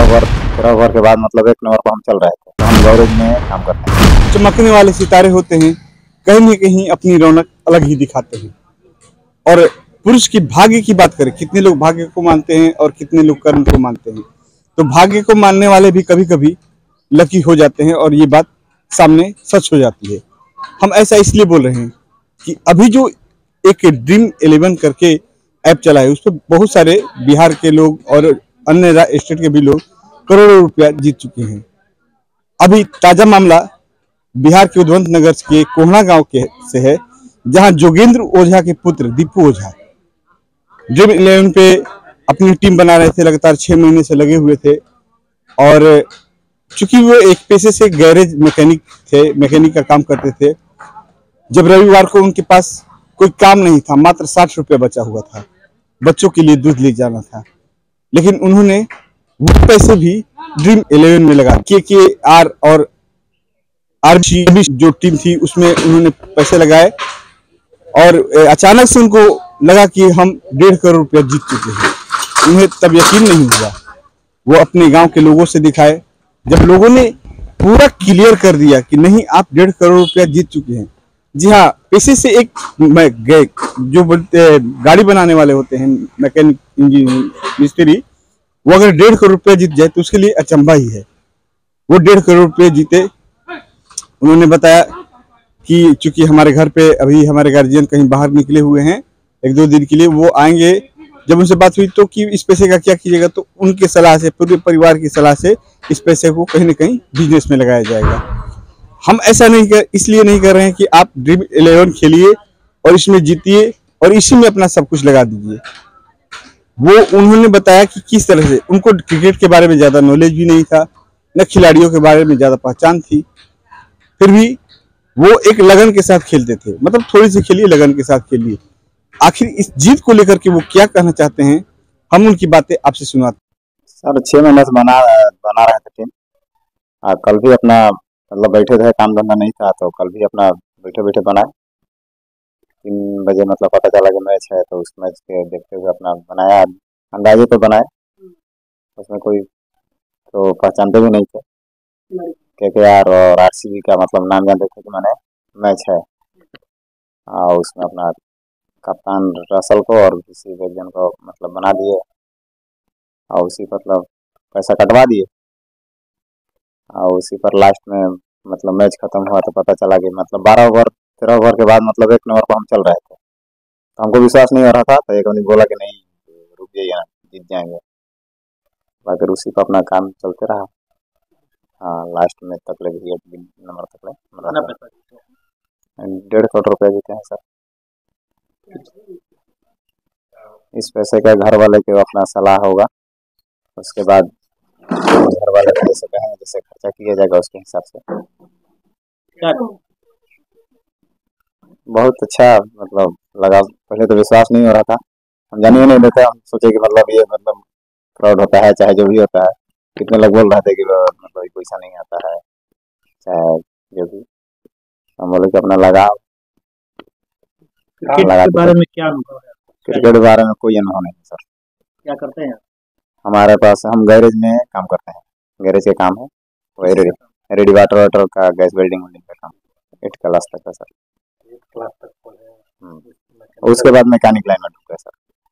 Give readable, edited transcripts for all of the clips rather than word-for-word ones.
तेरह ओवर के बाद मतलब 1 नंबर पर हम चल रहे थे, तो हम गैरेज में काम करते हैं। चमकने वाले सितारे होते हैं, कहीं न कहीं अपनी रौनक अलग ही दिखाते हैं। और पुरुष की भाग्य की बात करें, कितने लोग भाग्य को मानते हैं और कितने लोग कर्म को मानते हैं। तो भाग्य को मानने वाले भी कभी कभी लकी हो जाते हैं और ये बात सामने सच हो जाती है। हम ऐसा इसलिए बोल रहे हैं कि अभी जो एक ड्रीम 11 करके ऐप चला है, उस पर बहुत सारे बिहार के लोग और अन्य स्टेट के भी लोग करोड़ों रुपया जीत चुके हैं। अभी ताजा मामला बिहार के उधवंत नगर के कोहना गांव के से है, जहां जोगेंद्र ओझा के पुत्र दीपू ओझा ड्रीम 11 पे अपनी टीम बना रहे थे। लगातार 6 महीने से लगे हुए थे और चूंकि वो एक पेशे से गैरेज मैकेनिक थे, मैकेनिक का काम करते थे। जब रविवार को उनके पास कोई काम नहीं था, मात्र 60 रुपया बचा हुआ था, बच्चों के लिए दूध ले जाना था, लेकिन उन्होंने वो पैसे भी ड्रीम 11 में लगा। KKR और RBC जो टीम थी उसमें उन्होंने पैसे लगाए और अचानक से उनको लगा कि हम 1.5 करोड़ रुपया जीत चुके हैं। उन्हें तब यकीन नहीं हुआ। वो अपने गांव के लोगों से दिखाए। जब लोगों ने पूरा क्लियर कर दिया कि नहीं, आप 1.5 करोड़ रुपया जीत चुके हैं। जी हाँ, पेशे से एक जो बोलते गाड़ी बनाने वाले होते हैं, मैकेनिक, इंजीनियर, मिस्त्री, वो अगर 1.5 करोड़ रुपया जीत जाए तो उसके लिए अचंभा ही है। वो 1.5 करोड़ रुपये जीते। उन्होंने बताया कि चूंकि हमारे घर पे अभी हमारे गार्जियन कहीं बाहर निकले हुए हैं 1-2 दिन के लिए, वो आएंगे। जब उनसे बात हुई तो कि इस पैसे का क्या कीजिएगा, तो उनके सलाह से, पूरे परिवार की सलाह से इस पैसे को कहीं ना कहीं बिजनेस में लगाया जाएगा। हम ऐसा इसलिए नहीं कर रहे हैं कि आप ड्रीम 11 खेलिए और इसमें जीतिए और इसी में अपना सब कुछ लगा दीजिए। वो उन्होंने बताया कि किस तरह से उनको क्रिकेट के बारे में ज़्यादा नॉलेज भी नहीं था, न खिलाड़ियों के बारे में ज़्यादा पहचान थी, फिर भी वो एक लगन के साथ खेलते थे। मतलब थोड़ी सी खेलिए, लगन के साथ खेलिए। आखिर इस जीत को लेकर के वो क्या कहना चाहते हैं, हम उनकी बातें आपसे सुनाते। सर 6 महीने से बना रहे थे टीम। कल भी अपना मतलब बैठे थे, काम धंधा नहीं था, तो कल भी अपना बैठे बैठे बनाए। 3 बजे मतलब पता चला कि मैच है, तो उस मैच के देखते हुए अपना बनाया, अंदाजे पे बनाए। उसमें कोई तो पहचानते भी नहीं थे। KKR और RCB का मतलब नाम जानते थे कि मैंने मैच है। उसमें अपना कप्तान रसल को और किसी व्यक्ति को मतलब बना दिए और उसी मतलब पैसा कटवा दिए। और उसी पर लास्ट में मतलब मैच खत्म हुआ तो पता चला कि मतलब 13 ओवर के बाद मतलब 1 नंबर पर हम चल रहे थे। तो हमको विश्वास नहीं हो रहा था, तो एक आदमी बोला कि नहीं, रुक जाइए, जीत जाएंगे। फिर उसी पर अपना काम चलते रहा। हाँ, लास्ट में तक लगे 1 नंबर तक ले 1.5 करोड़ रुपया जीते हैं सर। इस पैसे का घर वाले के अपना सलाह होगा, उसके बाद घर वाले जैसे कहेंगे, जैसे खर्चा किया जाएगा उसके हिसाब से। बहुत अच्छा मतलब लगा। पहले तो विश्वास नहीं हो रहा था, हम जानिए नहीं देते। हम सोचे कि मतलब ये मतलब फ्रॉड होता है, चाहे जो भी होता है। कितने लोग बोल रहे थे कि मतलब पैसा नहीं आता है, चाहे जो भी। हम बोले कि अपना लगाओ। क्रिकेट के बारे में क्या अनुभव है? क्रिकेट के बारे में कोई अनुभव नहीं सर। क्या करते हैं? हमारे पास, हम गैरेज में काम करते हैं, गैरेज के काम है वही रेडी वाटर का, गैस वेल्डिंग का काम 8 क्लास तक है सर। 8 क्लास तक पढ़े। उसके बाद मैकेनिक लाइन में ढूंढे सर।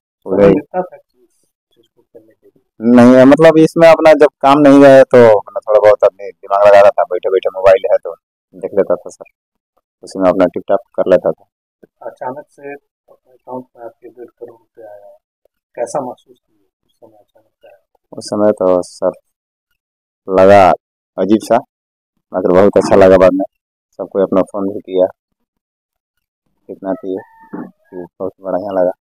नहीं मतलब इसमें अपना जब काम नहीं गए तो अपना थोड़ा बहुत अपने दिमाग लगा रहा था, बैठे बैठे मोबाइल है तो देख लेता था सर, उसी में अपना टिप टॉप कर लेता था। अचानक से अकाउंट में आपके 1.5 करोड़ रुपया आया, कैसा महसूस किया उस समय? अचानक आया उस समय तो सर लगा अजीब सा, मगर बहुत अच्छा लगा। बाद में सबको अपना फोन भी किया, कितना चाहिए, बहुत बढ़िया लगा।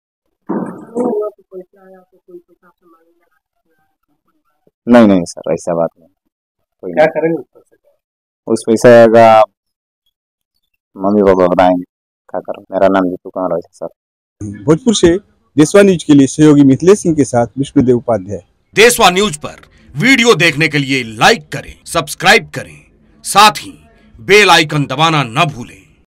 नहीं सर, ऐसा बात नहीं। कोई क्या करेंगे उस पैसे का? उस पैसे का मम्मी पापा बताएंगे क्या करो। मेरा नाम जीतू कुमार है सर। भोजपुर से देशवा न्यूज के लिए सहयोगी मिथिलेश सिंह के साथ विष्णुदेव उपाध्याय। देशवा न्यूज पर वीडियो देखने के लिए लाइक करें, सब्सक्राइब करें, साथ ही बेल आइकन दबाना न भूलें।